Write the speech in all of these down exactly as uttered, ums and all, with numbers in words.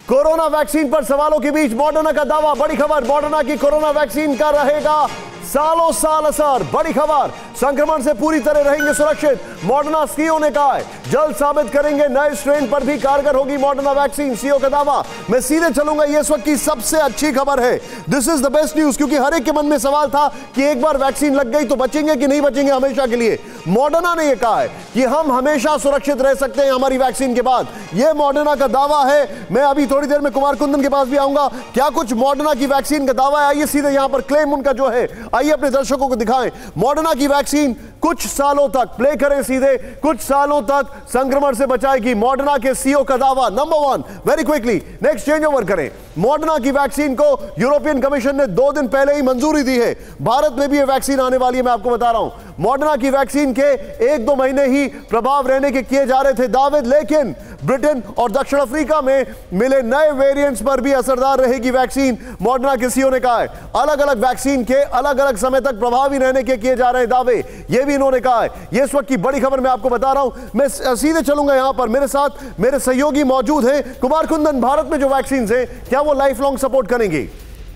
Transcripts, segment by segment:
Corona vaccine पर सवालों के बीच मॉडर्ना का दावा। बड़ी खबर, मॉडर्ना की कोरोना वैक्सीन का रहेगा सालों साल असर। बड़ी खबर, संक्रमण से पूरी तरह रहेंगे सुरक्षित। मॉडर्ना सीईओ ने कहा है जल्द साबित करेंगे नए स्ट्रेन पर भी कारगर होगी मॉडर्ना वैक्सीन। सीईओ का दावा। मैं सीधे चलूंगा, ये इस वक्त की सबसे अच्छी खबर है। This is the best news, क्योंकि हर एक के मन में सवाल था कि एक बार वैक्सीन लग गई तो बचेंगे कि नहीं बचेंगे हमेशा के लिए। मॉडर्ना ने यह कहा है कि हम हमेशा सुरक्षित रह सकते हैं हमारी वैक्सीन के बाद। यह मॉडर्ना का दावा है। मैं अभी थोड़ी देर में कुमार कुंदन के पास भी आऊंगा। क्या कुछ मॉडर्ना की वैक्सीन का दावा है, आइए सीधे यहां पर क्लेम उनका जो है आइए अपने दर्शकों को दिखाएं। मॉडर्ना की वैक्सीन कुछ सालों तक, प्ले करें सीधे, कुछ सालों तक संक्रमण से बचाएगी। मॉडर्ना के सीईओ का दावा। Number one, very quickly next change over करें। मॉडर्ना की वैक्सीन को यूरोपियन कमीशन ने दो दिन पहले ही मंजूरी दी है। भारत में भी यह वैक्सीन आने वाली है, मैं आपको बता रहा हूं। मॉडर्ना की वैक्सीन के एक दो महीने ही प्रभाव रहने के किए जा रहे थे दावे, लेकिन ब्रिटेन और दक्षिण अफ्रीका में मिले नए वेरिएंट्स पर भी असरदार रहेगी वैक्सीन। मॉडर्ना के सीईओ ने कहा है अलग अलग वैक्सीन के अलग अलग समय तक प्रभावी रहने के किए जा रहे हैं दावे, यह भी इन्होंने कहा है। यह इस वक्त की बड़ी खबर मैं आपको बता रहा हूं। मैं सीधे चलूंगा, यहां पर मेरे साथ मेरे सहयोगी मौजूद हैं। कुमार कुंदन, भारत में जो वैक्सीन है क्या वो लाइफ लॉन्ग सपोर्ट करेंगी?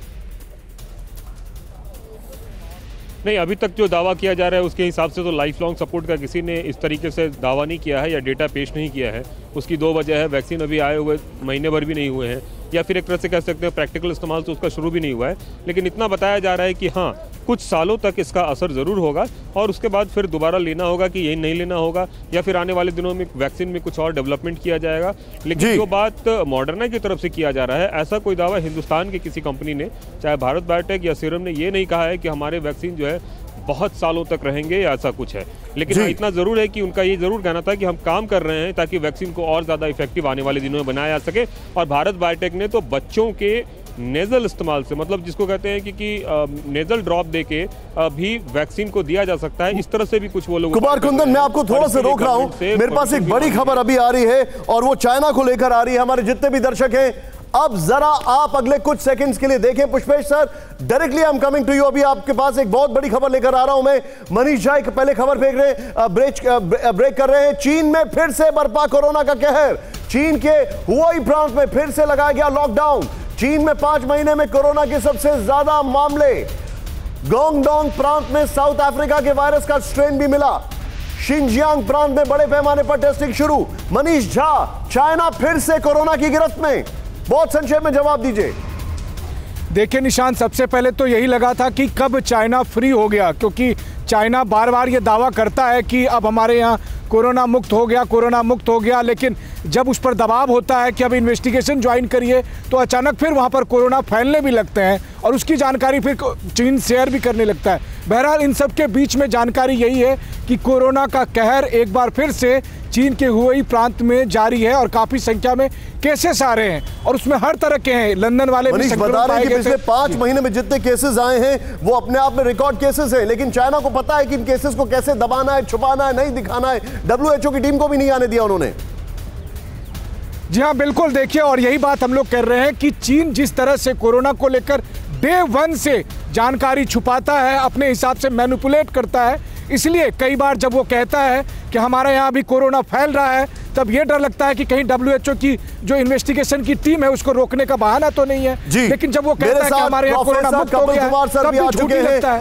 नहीं, अभी तक जो दावा किया जा रहा है उसके हिसाब से तो लाइफ लॉन्ग सपोर्ट का किसी ने इस तरीके से दावा नहीं किया है या डेटा पेश नहीं किया है। उसकी दो वजह है, वैक्सीन अभी आए हुए महीने भर भी नहीं हुए हैं, या फिर एक तरह से कह सकते हैं प्रैक्टिकल इस्तेमाल तो उसका शुरू भी नहीं हुआ है। लेकिन इतना बताया जा रहा है कि हाँ, कुछ सालों तक इसका असर ज़रूर होगा और उसके बाद फिर दोबारा लेना होगा कि यही नहीं लेना होगा, या फिर आने वाले दिनों में वैक्सीन में कुछ और डेवलपमेंट किया जाएगा। लेकिन जो बात मॉडर्ना की तरफ से किया जा रहा है, ऐसा कोई दावा हिंदुस्तान के किसी कंपनी ने, चाहे भारत बायोटेक या सीरम ने, ये नहीं कहा है कि हमारे वैक्सीन जो है बहुत सालों तक रहेंगे या ऐसा कुछ है। लेकिन हाँ, इतना जरूर है कि उनका ये जरूर कहना था कि हम काम कर रहे हैं ताकि वैक्सीन को और ज्यादा इफेक्टिव आने वाले दिनों में बनाया जा सके। और भारत बायोटेक ने तो बच्चों के नेजल इस्तेमाल से, मतलब जिसको कहते हैं कि, कि नेजल ड्रॉप देके भी वैक्सीन को दिया जा सकता है, इस तरह से भी कुछ वो लोग। कुमार कुंदन, मैं आपको थोड़ा सा रोक रहा हूं, मेरे पास एक बड़ी खबर अभी आ रही है और वो चाइना को लेकर आ रही है। हमारे जितने भी दर्शक हैं, अब जरा आप अगले कुछ सेकंड्स के लिए देखें। Pushpesh sir, directly I am coming to you. अभी आपके पास एक बहुत बड़ी खबर लेकर आ रहा हूं मैं। मनीष झा पहले खबर फेंक रहे हैं, ब्रेक ब्रेक कर रहे हैं। चीन में फिर से बरपा कोरोना का कहर। चीन के हुआई प्रांत में फिर से लगाया गया लॉकडाउन। चीन में पांच महीने में कोरोना के सबसे ज्यादा मामले। गोंगडोंग प्रांत में साउथ अफ्रीका के वायरस का स्ट्रेन भी मिला। शिनजियांग प्रांत में बड़े पैमाने पर टेस्टिंग शुरू। मनीष झा, चाइना फिर से कोरोना की गिरफ्त में, बहुत संक्षेप में जवाब दीजिए। देखिए निशांत, सबसे पहले तो यही लगा था कि कब चाइना फ्री हो गया, क्योंकि चाइना बार बार ये दावा करता है कि अब हमारे यहाँ कोरोना मुक्त हो गया, कोरोना मुक्त हो गया, लेकिन जब उस पर दबाव होता है कि अब इन्वेस्टिगेशन ज्वाइन करिए तो अचानक फिर वहाँ पर कोरोना फैलने भी लगते हैं और उसकी जानकारी फिर चीन शेयर भी करने लगता है। बहरहाल इन सब के बीच में जानकारी यही है कि कोरोना का कहर एक बार फिर से चीन के हुई प्रांत में जारी है और काफी संख्या में केसेस आ रहे हैं और उसमें हर तरह के हैं। लंदन वाले भी बता रहे हैं कि पिछले पांच महीने में जितने केसेस आए हैं वो अपने आप में रिकॉर्ड केसेस हैं, लेकिन चाइना को पता है कि इन केसेस को कैसे दबाना है, छुपाना है, नहीं दिखाना है। डब्ल्यू एच ओ की टीम को भी नहीं आने दिया उन्होंने। जी हाँ, बिल्कुल। देखिए, और यही बात हम लोग कर रहे हैं कि चीन जिस तरह से कोरोना को लेकर डे वन से जानकारी छुपाता है, अपने हिसाब से मैनिपुलेट करता है, इसलिए कई बार जब वो कहता है कि हमारे यहाँ भी कोरोना फैल रहा है, तब ये डर लगता है कि कहीं डब्ल्यू एच ओ की जो इन्वेस्टिगेशन की टीम है उसको रोकने का बहाना तो नहीं है। लेकिन जब वो कहता है कि हमारे यहाँ कोरोना मुक्त हो गया, तब भी झूठ लगता है।